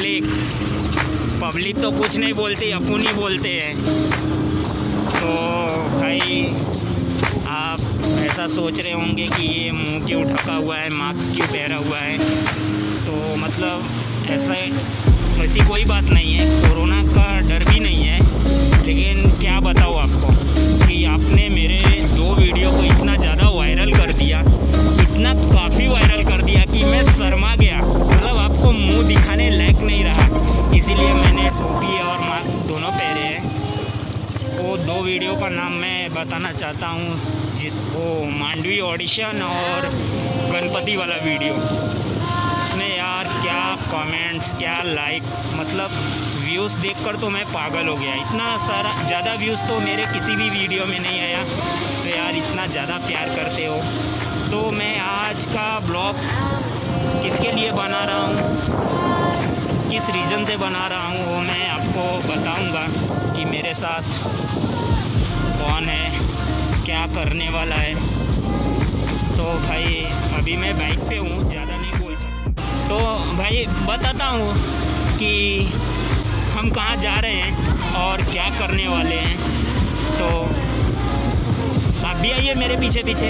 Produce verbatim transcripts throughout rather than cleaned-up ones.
Public public तो कुछ नहीं बोलती, अपन ही बोलते हैं। तो भाई आप ऐसा सोच रहे होंगे कि ये मुंह क्यों ढका हुआ है, मास्क क्यों पहना हुआ है। तो मतलब ऐसा ऐसी कोई बात नहीं है, कोरोना का डर भी नहीं है। लेकिन क्या बताऊँ आपको कि आपने मेरे दो वीडियो को इतना ज़्यादा वायरल कर दिया, इतना काफ़ी वायरल कर दिया कि मैं शर्मा गया। मतलब आपको मुंह दिखाने लायक नहीं रहा, इसीलिए मैंने टोपी और मास्क दोनों पहने हैं। वो दो वीडियो का नाम मैं बताना चाहता हूँ, जिस वो मांडवी ऑडिशन और गणपति वाला वीडियो में यार क्या कमेंट्स, क्या लाइक, मतलब व्यूज़ देखकर तो मैं पागल हो गया। इतना सारा ज़्यादा व्यूज़ तो मेरे किसी भी वीडियो में नहीं आया। तो यार इतना ज़्यादा प्यार करते हो। तो मैं आज का ब्लॉग किसके लिए बना रहा हूँ, किस रीज़न से बना रहा हूँ, वो मैं आपको बताऊँगा कि मेरे साथ कौन है, क्या करने वाला है। तो भाई अभी मैं बाइक पे हूँ, ज़्यादा नहीं बोल सकता। तो भाई बताता हूँ कि हम कहाँ जा रहे हैं और क्या करने वाले हैं। तो आप भी आइए मेरे पीछे पीछे।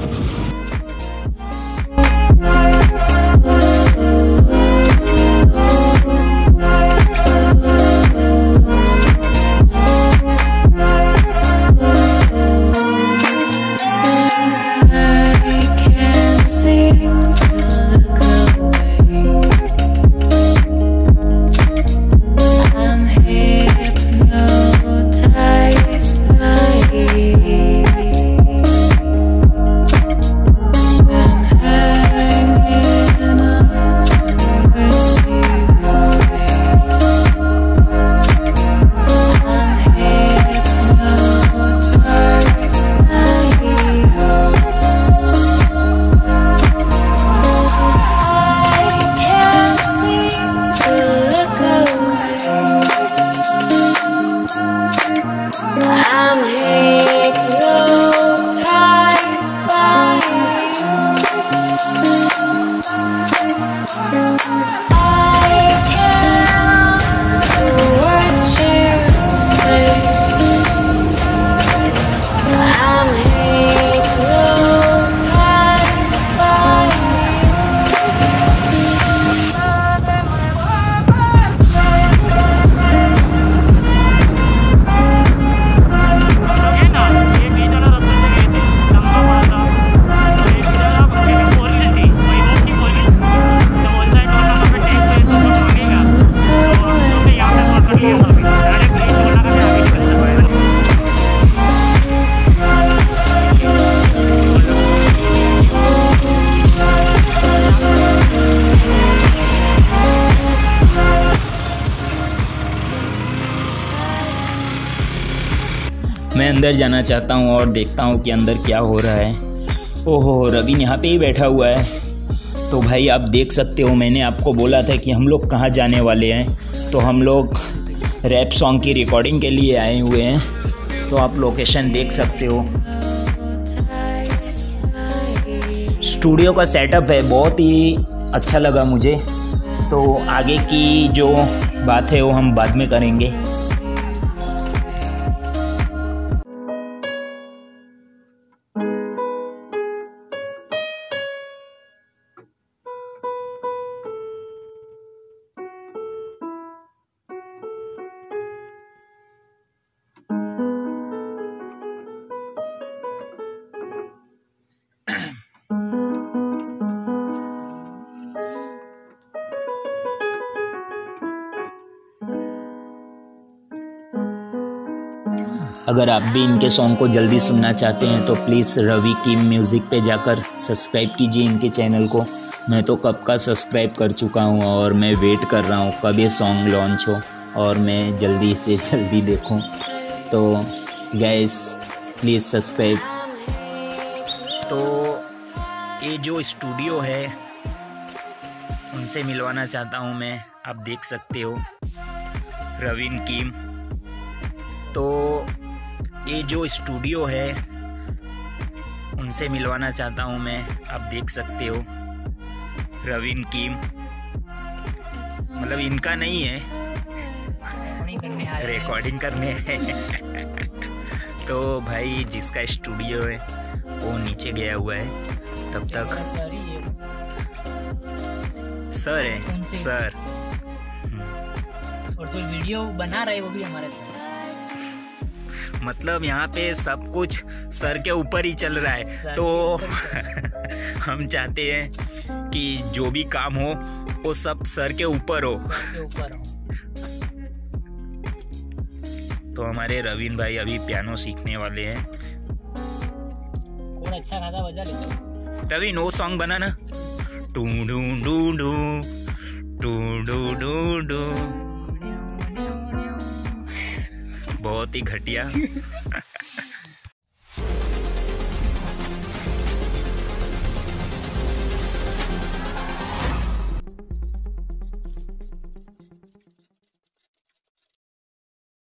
मैं अंदर जाना चाहता हूँ और देखता हूँ कि अंदर क्या हो रहा है। ओहो, रवीन यहाँ पे ही बैठा हुआ है। तो भाई आप देख सकते हो, मैंने आपको बोला था कि हम लोग कहाँ जाने वाले हैं। तो हम लोग रैप सॉन्ग की रिकॉर्डिंग के लिए आए हुए हैं। तो आप लोकेशन देख सकते हो। स्टूडियो का सेटअप है, बहुत ही अच्छा लगा मुझे। तो आगे की जो बात है वो हम बाद में करेंगे। अगर आप भी इनके सॉन्ग को जल्दी सुनना चाहते हैं तो प्लीज़ रवि की म्यूज़िक पे जाकर सब्सक्राइब कीजिए इनके चैनल को। मैं तो कब का सब्सक्राइब कर चुका हूँ और मैं वेट कर रहा हूँ कब ये सॉन्ग लॉन्च हो और मैं जल्दी से जल्दी देखूँ। तो गाइस प्लीज़ सब्सक्राइब। तो ये जो स्टूडियो है उनसे मिलवाना चाहता हूँ मैं, आप देख सकते हो, रवीन कीम। तो ये जो स्टूडियो है उनसे मिलवाना चाहता हूँ मैं, आप देख सकते हो, रवीन कीम। मतलब मतलब इनका नहीं है, रिकॉर्डिंग करने है। तो भाई जिसका स्टूडियो है वो नीचे गया हुआ है, तब तक सर है सर। और जो वीडियो बना रहे वो भी हमारे सर। मतलब यहाँ पे सब कुछ सर के ऊपर ही चल रहा है, तो हम चाहते हैं कि जो भी काम हो वो सब सर के ऊपर हो। सर के ऊपर हो। तो हमारे रवीन भाई अभी पियानो सीखने वाले हैं। कौन अच्छा खासा बजा लेते। रवीन वो सॉन्ग बना ना, टू डू डू डू टू डू डू डू, बहुत ही घटिया।